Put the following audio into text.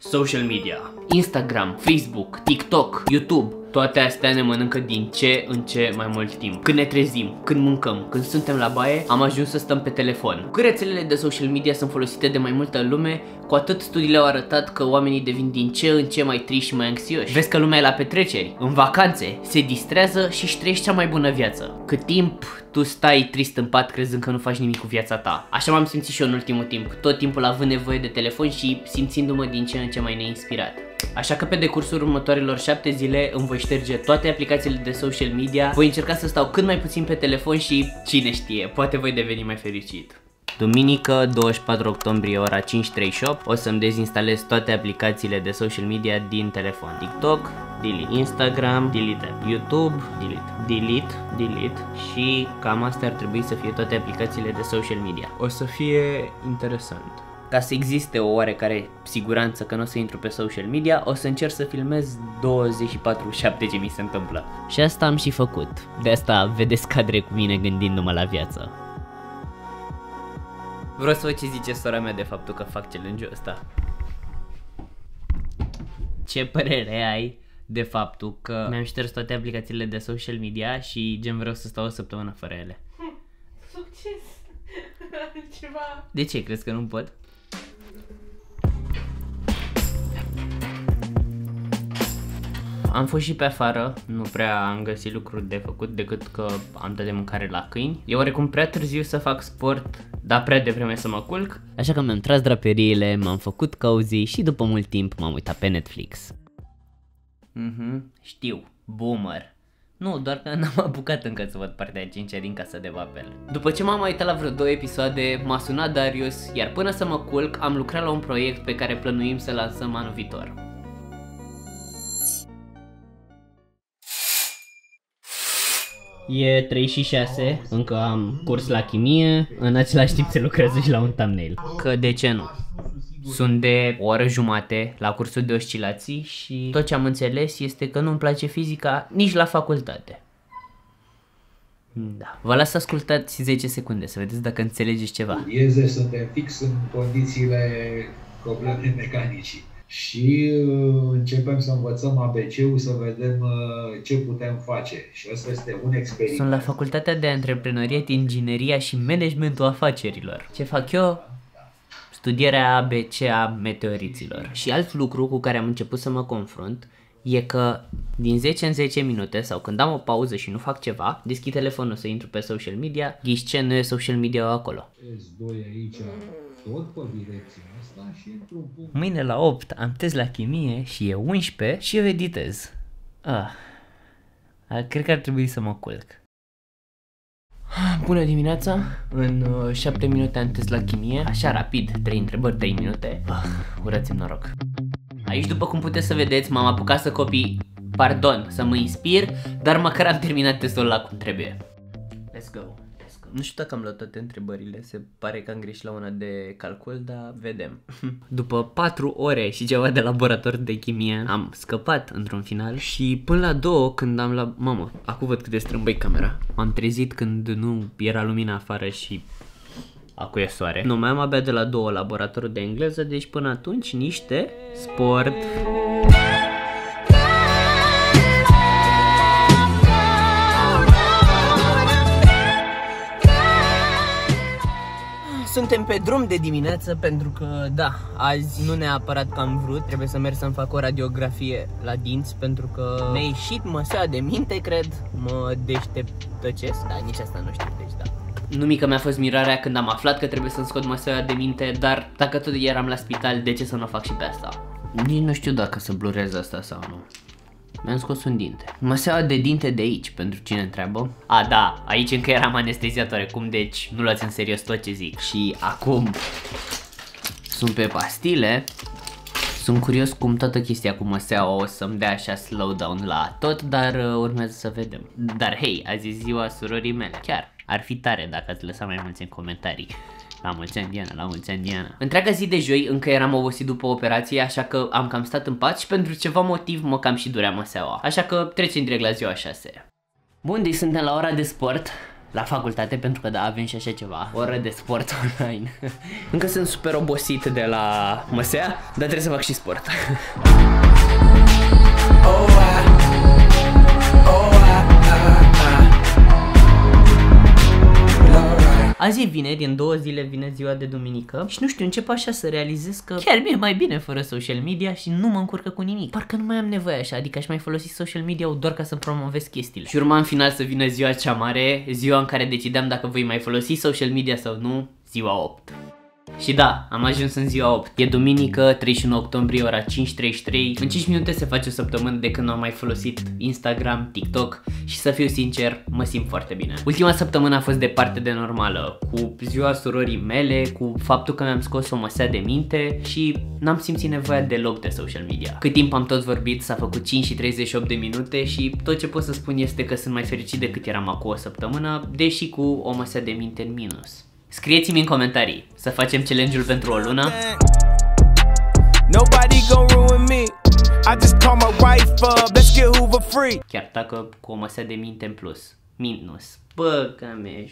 Social media, Instagram, Facebook, TikTok, YouTube, toate astea ne mănâncă din ce în ce mai mult timp. Când ne trezim, când mâncăm, când suntem la baie, am ajuns să stăm pe telefon. Cu rețelele de social media sunt folosite de mai multă lume, cu atât studiile au arătat că oamenii devin din ce în ce mai triști și mai anxioși. Vezi că lumea e la petreceri, în vacanțe, se distrează și își trăiește cea mai bună viață. Cât timp tu stai trist în pat crezând că nu faci nimic cu viața ta. Așa m-am simțit și eu în ultimul timp, tot timpul având nevoie de telefon și simțindu-mă din ce în ce mai neinspirat. Așa că pe decursul următoarelor 7 zile îmi voi șterge toate aplicațiile de social media, voi încerca să stau cât mai puțin pe telefon și cine știe, poate voi deveni mai fericit. Duminică, 24 octombrie, ora 5:38, o să-mi dezinstalez toate aplicațiile de social media din telefon. TikTok, delete, Instagram, delete, YouTube, delete și cam astea ar trebui să fie toate aplicațiile de social media. O să fie interesant. Ca să existe o oarecare siguranță că nu o să intru pe social media, o să încerc să filmez 24/7 ce mi se întâmplă. Și asta am și făcut. De asta vedeți cadre cu mine gândindu-mă la viață. Vreau să văd ce zice sora mea de faptul că fac challenge-ul ăsta. Ce părere ai de faptul că mi-am șters toate aplicațiile de social media și gen vreau să stau o săptămână fără ele? Succes! Ceva... De ce? Crezi că nu pot? Am fost și pe afară, nu prea am găsit lucruri de făcut decât că am dat de mâncare la câini. E oarecum prea târziu să fac sport, dar prea devreme să mă culc. Așa că mi-am tras draperiile, m-am făcut cozy și după mult timp m-am uitat pe Netflix. Știu, boomer. Nu, doar că n-am apucat încă să văd partea a 5-a din Casa de Papel. După ce m-am uitat la vreo 2 episoade, m-a sunat Darius, iar până să mă culc am lucrat la un proiect pe care plănuim să lansăm anul viitor. E 3:06, încă am curs la chimie, în același timp se lucrează și la un thumbnail. Că de ce nu? Sunt de o oră jumate la cursul de oscilații și tot ce am înțeles este că nu-mi place fizica nici la facultate. Da. Vă las să ascultați 10 secunde să vedeți dacă înțelegeți ceva. Suntem fix în condițiile problemei mecanicii. Și începem să învățăm ABC-ul, să vedem ce putem face. Și asta este un experiment. Sunt la Facultatea de Antreprenoriat, Ingineria și Managementul Afacerilor. Ce fac eu? Studierea ABC a meteoriților. Și alt lucru cu care am început să mă confrunt e că din 10 în 10 minute sau când am o pauză și nu fac ceva, deschid telefonul să intru pe social media, ghiși ce, nu e social media acolo. S2 aici, tot pe direcția asta și într-un punct. Mâine la 8 am test la chimie și e 11 și eu editez. Cred că ar trebui să mă culc. Bună dimineața! În 7 minute am test la chimie, așa rapid, 3 întrebări, 3 minute. Urați-mi noroc! Aici, după cum puteți să vedeți, m-am apucat să copii, să mă inspir, dar măcar am terminat testul ăla cum trebuie. Let's go! Nu știu dacă am luat toate întrebările, se pare că am greșit la una de calcul, dar vedem. După 4 ore și ceva de laborator de chimie, am scăpat într-un final și până la 2 când am la... Mamă, acum văd cât de strâmbă-i camera. M-am trezit când nu era lumina afară și... Acu e soare. Nu, mai am abia de la 2 laboratorul de engleză, deci până atunci niște sport. Suntem pe drum de dimineață pentru că, da, azi nu neapărat că am vrut, trebuie să merg să-mi fac o radiografie la dinți pentru că mi-a ieșit măsea de minte, cred, mă deșteptăcesc, da, nici asta nu știu, deci da. Nu mică mi-a fost mirarea când am aflat că trebuie să-mi scot măsea de minte, dar dacă tot eram la spital, de ce să nu o fac și pe asta? Nici nu știu dacă să blurez asta sau nu. Mi-am scos un dinte. Măseaua de dinte de aici, pentru cine întreabă. Da, aici încă eram anesteziatoare, cum deci nu luați în serios tot ce zic. Și acum sunt pe pastile. Sunt curios cum toată chestia cu măseaua o să-mi dea așa slowdown la tot, dar urmează să vedem. Dar hei, azi e ziua surorii mele, chiar. Ar fi tare dacă ați lăsat mai mulți în comentarii. La mulți ani, Diana, la mulți ani, Diana. Întreaga zi de joi încă eram obosit după operație, așa că am cam stat în pat și pentru ceva motiv mă cam și durea măseaua. Așa că trecem direct la ziua 6. Bun, deci suntem la ora de sport. la facultate, pentru că da, avem și așa ceva, oră de sport online. Încă sunt super obosit de la măsea, dar trebuie să fac și sport. Azi e vineri, în 2 zile vine ziua de duminică și nu știu, încep așa să realizez că chiar mi-e mai bine fără social media și nu mă încurcă cu nimic. Parcă nu mai am nevoie așa, adică aș mai folosi social media doar ca să promovez chestiile. Și urma în final să vină ziua cea mare, ziua în care decideam dacă voi mai folosi social media sau nu, ziua 8. Și da, am ajuns în ziua 8. E duminică, 31 octombrie, ora 5:33. În 5 minute se face o săptămână de când nu am mai folosit Instagram, TikTok și să fiu sincer, mă simt foarte bine. Ultima săptămână a fost departe de normală, cu ziua surorii mele, cu faptul că mi-am scos o măsea de minte și n-am simțit nevoia deloc de social media. Cât timp am tot vorbit, s-a făcut 5 și 38 de minute și tot ce pot să spun este că sunt mai fericit decât eram acum o săptămână, deși cu o măsea de minte în minus. Scrieți-mi în comentarii să facem challenge-ul pentru o lună. Chiar dacă cu o măsea de minte în plus. Minus. Bă, că